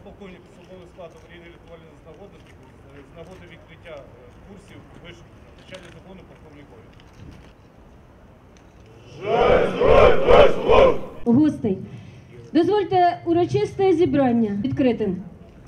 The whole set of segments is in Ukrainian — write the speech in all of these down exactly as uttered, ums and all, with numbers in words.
полковник особового складу Марії Рятувальної з нагоди, з нагоди відкриття курсів виш навчання закону полковникові. Гостей, дозвольте урочисте зібрання відкритим.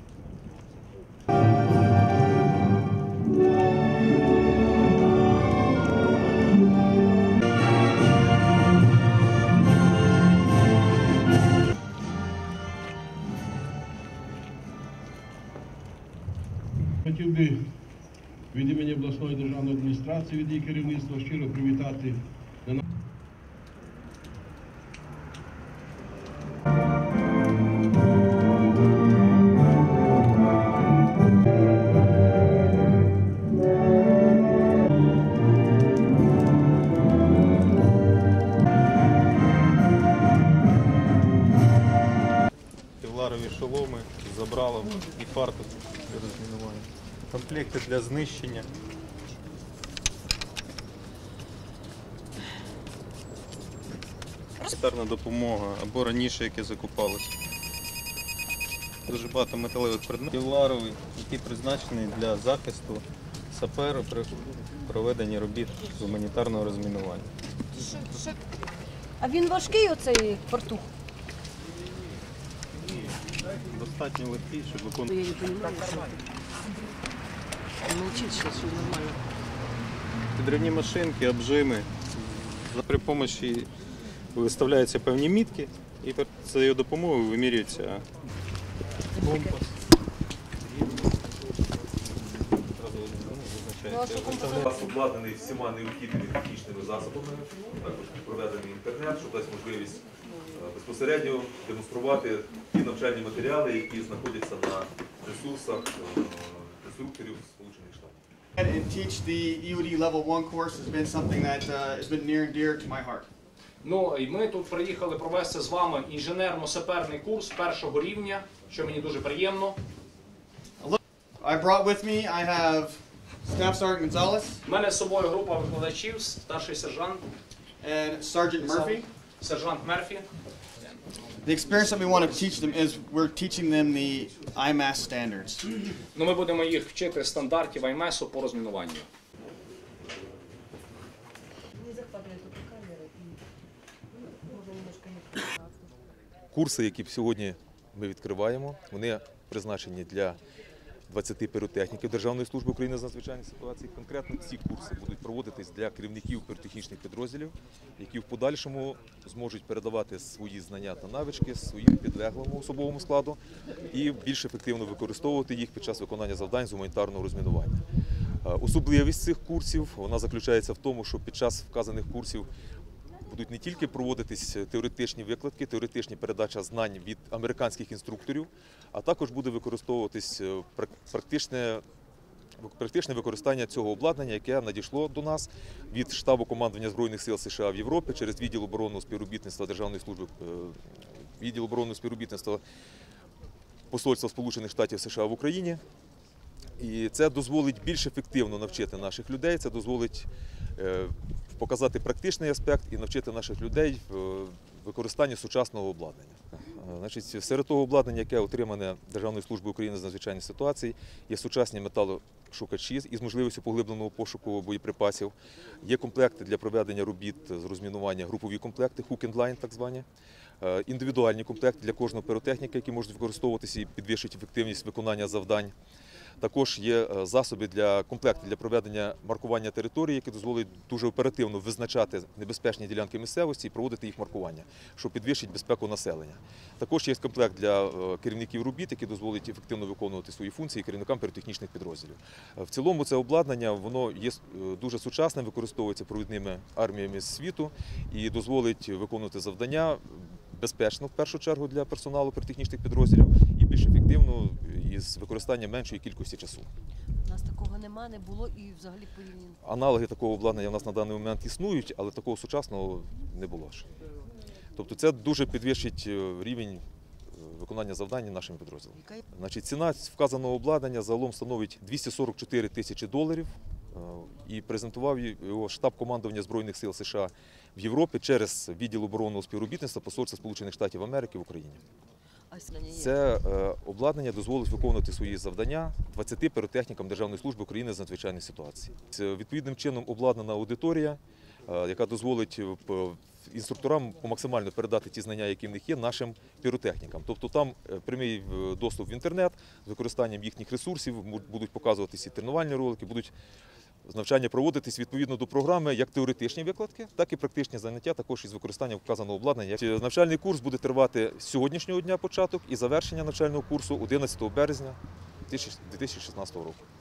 Хотів би від імені обласної державної адміністрації, від її керівництва щиро привітати на Кевларові шоломи з забралом і фартук для розмінування. Комплекти для знищення. Гуманітарна допомога або раніше, яке закупалося. Дуже багато металевих предметів. Кевларовий, який призначений для захисту сапера при проведенні робіт з гуманітарного розмінування. А він важкий, оцей фартух? Достатньо легкий, щоб виконувати. Я не розумію, що молчить, що все нормально. Підривні машинки, обжими. При допомогі виставляються певні мітки і за її допомогою вимірюється компас. Клас обладнаний всіма необхідними технічними засобами, також проведений інтернет, що дасть можливість безпосередньо демонструвати ті навчальні матеріали, які знаходяться на ресурсах інструкторів Сполучених Штатів. And teach the E O D Level one course has been something that uh, has been near and dear to my heart. Ну, і ми тут приїхали провести з вами інженерно-саперний курс першого рівня, що мені дуже приємно. I brought with me, I have Staff Sergeant Gonzalez У мене з собою група викладачів, старший сержант, and Sergeant Murphy. сержант Мерфі. The experience that we want to teach them is we're teaching them the I M A S standards. Ну, ми будемо їх вчити стандартів ай ем ес по розмінуванню. Курси, які сьогодні ми відкриваємо, вони призначені для двадцяти піротехніків Державної служби України з надзвичайних ситуацій. Конкретно ці курси будуть проводитись для керівників піротехнічних підрозділів, які в подальшому зможуть передавати свої знання та навички своїм підлеглому особовому складу і більш ефективно використовувати їх під час виконання завдань з гуманітарного розмінування. Особливість цих курсів вона заключається в тому, що під час вказаних курсів будуть не тільки проводитись теоретичні викладки, теоретичні передача знань від американських інструкторів, а також буде використовуватись практичне, практичне використання цього обладнання, яке надійшло до нас від штабу командування Збройних сил США в Європі через відділ оборонного співробітництва Державної служби, відділ оборонного співробітництва Посольства Сполучених Штатів США в Україні. І це дозволить більш ефективно навчити наших людей, це дозволить показати практичний аспект і навчити наших людей використанню сучасного обладнання. Значить, серед того обладнання, яке отримане Державною службою України з надзвичайних ситуацій, є сучасні металошукачі із можливістю поглибленого пошуку боєприпасів, є комплекти для проведення робіт з розмінування, групові комплекти, hook and line так звані, індивідуальні комплекти для кожного піротехніка, які можуть використовуватися і підвищити ефективність виконання завдань. Також є засоби для комплекти для проведення маркування території, які дозволять дуже оперативно визначати небезпечні ділянки місцевості і проводити їх маркування, що підвищить безпеку населення. Також є комплект для керівників робіт, які дозволять ефективно виконувати свої функції керівникам піротехнічних підрозділів. В цілому це обладнання воно є дуже сучасним, використовується провідними арміями світу і дозволить виконувати завдання безпечно, в першу чергу, для персоналу піротехнічних підрозділів і більш ефективно із використанням меншої кількості часу. У нас такого нема, не було і взагалі порівняно. Аналоги такого обладнання у нас на даний момент існують, але такого сучасного не було ще. Тобто це дуже підвищить рівень виконання завдань нашими підрозділами. Значить, ціна вказаного обладнання загалом становить двісті сорок чотири тисячі доларів і презентував його штаб командування Збройних сил США в Європі через відділ оборонного співробітництва Посольства Сполучених Штатів Америки в Україні. А знання є? Це е, обладнання дозволить виконувати свої завдання двадцяти піротехнікам Державної служби України з надзвичайних ситуацій. Це відповідним чином обладнана аудиторія, е, яка дозволить е, п- інструкторам максимально передати ті знання, які в них є, нашим піротехнікам. Тобто там е, прямий е, доступ в інтернет з використанням їхніх ресурсів, му- будуть показуватися і тренувальні ролики, будуть навчання проводитись відповідно до програми, як теоретичні викладки, так і практичні заняття, також із використанням вказаного обладнання. Навчальний курс буде тривати з сьогоднішнього дня початок і завершення навчального курсу одинадцятого березня дві тисячі шістнадцятого року.